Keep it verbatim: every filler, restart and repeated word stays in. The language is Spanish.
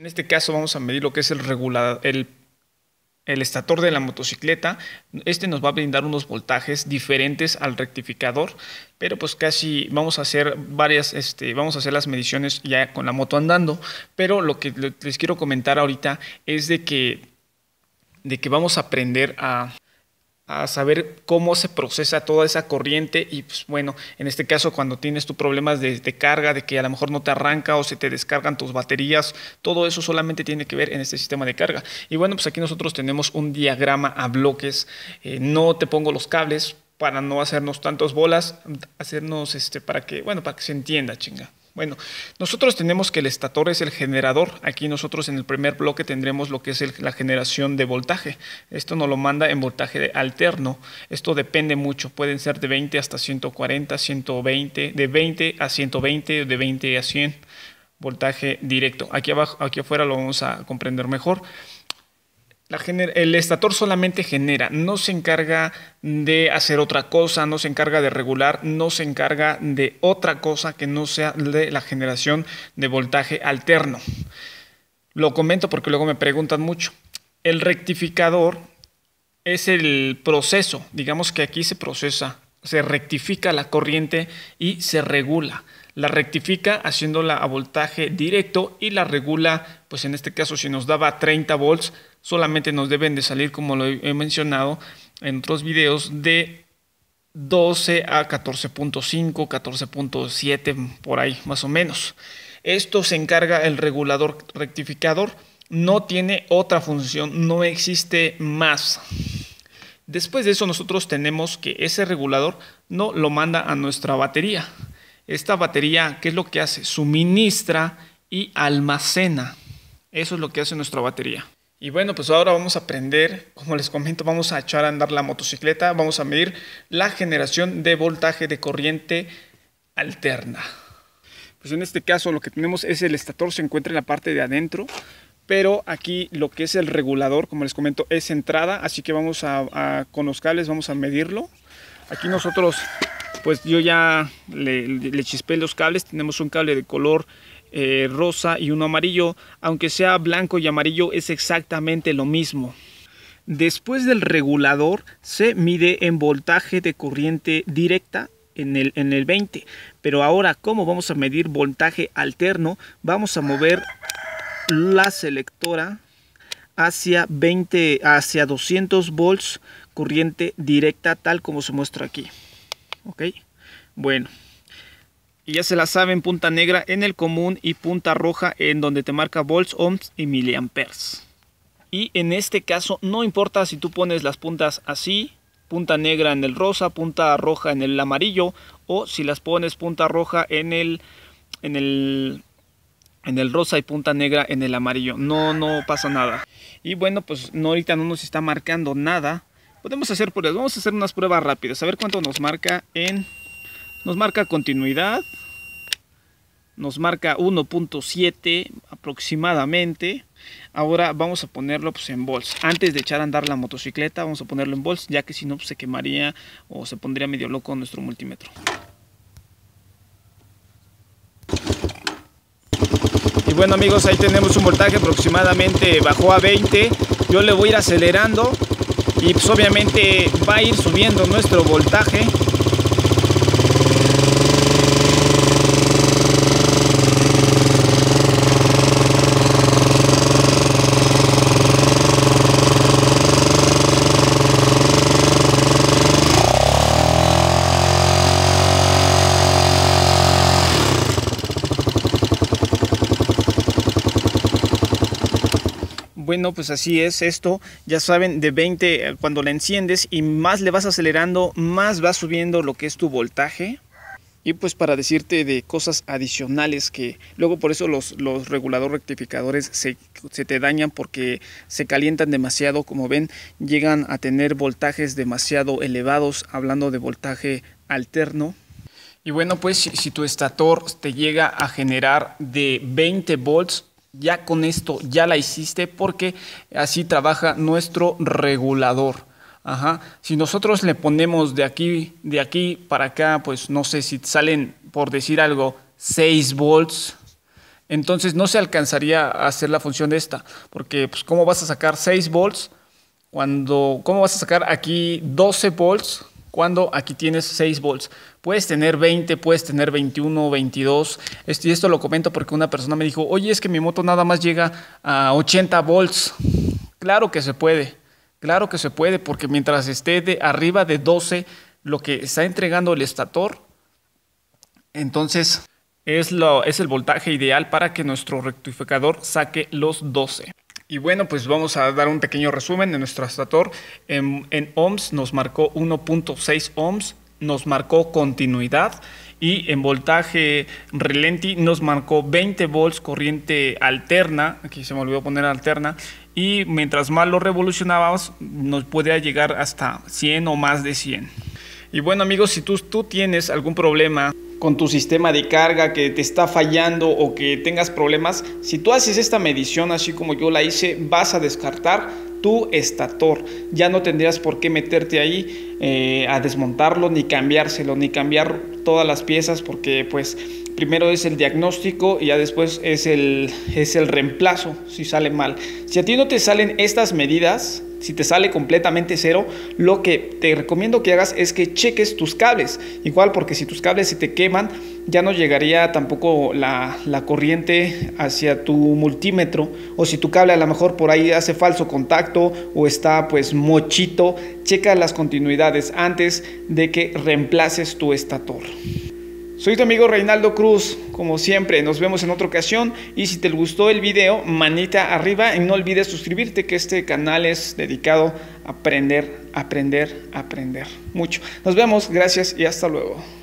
En este caso vamos a medir lo que es el regulador, el, el estator de la motocicleta. Este nos va a brindar unos voltajes diferentes al rectificador, pero pues casi vamos a hacer varias, este, vamos a hacer las mediciones ya con la moto andando. Pero lo que les quiero comentar ahorita es de que, de que vamos a aprender a... a saber cómo se procesa toda esa corriente y pues bueno, en este caso cuando tienes tus problemas de, de carga, de que a lo mejor no te arranca o se te descargan tus baterías, todo eso solamente tiene que ver en este sistema de carga. Y bueno, pues aquí nosotros tenemos un diagrama a bloques, eh, no te pongo los cables para no hacernos tantos bolas, hacernos este para que, bueno, para que se entienda, chinga. Bueno, nosotros tenemos que el estator es el generador. Aquí nosotros en el primer bloque tendremos lo que es el, la generación de voltaje. Esto nos lo manda en voltaje alterno. Esto depende mucho. Pueden ser de veinte hasta ciento cuarenta, ciento veinte, de veinte a ciento veinte, de veinte a cien. Voltaje directo. Aquí abajo, aquí afuera lo vamos a comprender mejor. La el estator solamente genera, no se encarga de hacer otra cosa, no se encarga de regular, no se encarga de otra cosa que no sea de la generación de voltaje alterno. Lo comento porque luego me preguntan mucho. El rectificador es el proceso, digamos que aquí se procesa, se rectifica la corriente y se regula. La rectifica haciéndola a voltaje directo y la regula, pues en este caso si nos daba treinta volts, solamente nos deben de salir, como lo he mencionado en otros videos, de doce a catorce punto cinco, catorce punto siete, por ahí más o menos. Esto se encarga el regulador rectificador, no tiene otra función, no existe más. Después de eso nosotros tenemos que ese regulador no lo manda a nuestra batería. Esta batería, ¿qué es lo que hace? Suministra y almacena. Eso es lo que hace nuestra batería. Y bueno, pues ahora vamos a aprender, como les comento, vamos a echar a andar la motocicleta, vamos a medir la generación de voltaje de corriente alterna. Pues en este caso lo que tenemos es el estator, se encuentra en la parte de adentro, pero aquí lo que es el regulador, como les comento, es entrada, así que vamos a, a con los cables vamos a medirlo. Aquí nosotros, pues yo ya le, le chispé los cables, tenemos un cable de color Eh, rosa y uno amarillo, aunque sea blanco y amarillo es exactamente lo mismo. Después del regulador se mide en voltaje de corriente directa en el, en el veinte, pero ahora como vamos a medir voltaje alterno, vamos a mover la selectora hacia veinte, hacia doscientos volts corriente directa, tal como se muestra aquí. Ok, bueno. Y ya se la saben, punta negra en el común y punta roja en donde te marca volts, ohms y miliamperes. Y en este caso no importa si tú pones las puntas así, punta negra en el rosa, punta roja en el amarillo, o si las pones punta roja en el, en el, en el rosa y punta negra en el amarillo. No, no pasa nada. Y bueno, pues no, ahorita no nos está marcando nada. Podemos hacer pruebas, vamos a hacer unas pruebas rápidas, a ver cuánto nos marca en... Nos marca continuidad, nos marca uno punto siete aproximadamente. Ahora vamos a ponerlo pues, en volts. Antes de echar a andar la motocicleta vamos a ponerlo en volts, ya que si no pues, se quemaría o se pondría medio loco nuestro multímetro. Y bueno amigos, ahí tenemos un voltaje aproximadamente, bajó a veinte. Yo le voy a ir acelerando y pues obviamente va a ir subiendo nuestro voltaje. Bueno, pues así es esto, ya saben, de veinte cuando la enciendes y más le vas acelerando, más va subiendo lo que es tu voltaje. Y pues para decirte de cosas adicionales que luego por eso los, los reguladores rectificadores se, se te dañan porque se calientan demasiado, como ven, llegan a tener voltajes demasiado elevados, hablando de voltaje alterno. Y bueno, pues si, si tu estator te llega a generar de veinte volts, ya con esto ya la hiciste porque así trabaja nuestro regulador. Ajá. Si nosotros le ponemos de aquí, de aquí para acá, pues no sé si salen, por decir algo, seis volts, entonces no se alcanzaría a hacer la función de esta, porque pues cómo vas a sacar seis volts cuando, cómo vas a sacar aquí doce volts cuando aquí tienes seis volts. Puedes tener veinte, puedes tener veintiuno, veintidós. Esto, y esto lo comento porque una persona me dijo, oye, es que mi moto nada más llega a ochenta volts. Claro que se puede, claro que se puede, porque mientras esté de arriba de doce, lo que está entregando el estator, entonces es, lo, es el voltaje ideal para que nuestro rectificador saque los doce. Y bueno, pues vamos a dar un pequeño resumen de nuestro estator. En, en ohms nos marcó uno punto seis ohms, nos marcó continuidad, y en voltaje relenti nos marcó veinte volts corriente alterna, aquí se me olvidó poner alterna, y mientras más lo revolucionábamos nos podía llegar hasta cien o más de cien. Y bueno amigos, si tú, tú tienes algún problema con tu sistema de carga que te está fallando o que tengas problemas, si tú haces esta medición así como yo la hice, vas a descartar tu estator. Ya no tendrías por qué meterte ahí eh, a desmontarlo, ni cambiárselo, ni cambiar todas las piezas, porque pues primero es el diagnóstico y ya después es el, es el reemplazo si sale mal. Si a ti no te salen estas medidas, si te sale completamente cero, lo que te recomiendo que hagas es que cheques tus cables. Igual, porque si tus cables se te queman, ya no llegaría tampoco la, la corriente hacia tu multímetro. O si tu cable a lo mejor por ahí hace falso contacto o está pues mochito, checa las continuidades antes de que reemplaces tu estator. Soy tu amigo Reinaldo Cruz, como siempre, nos vemos en otra ocasión, y si te gustó el video, manita arriba y no olvides suscribirte, que este canal es dedicado a aprender, aprender, aprender mucho. Nos vemos, gracias y hasta luego.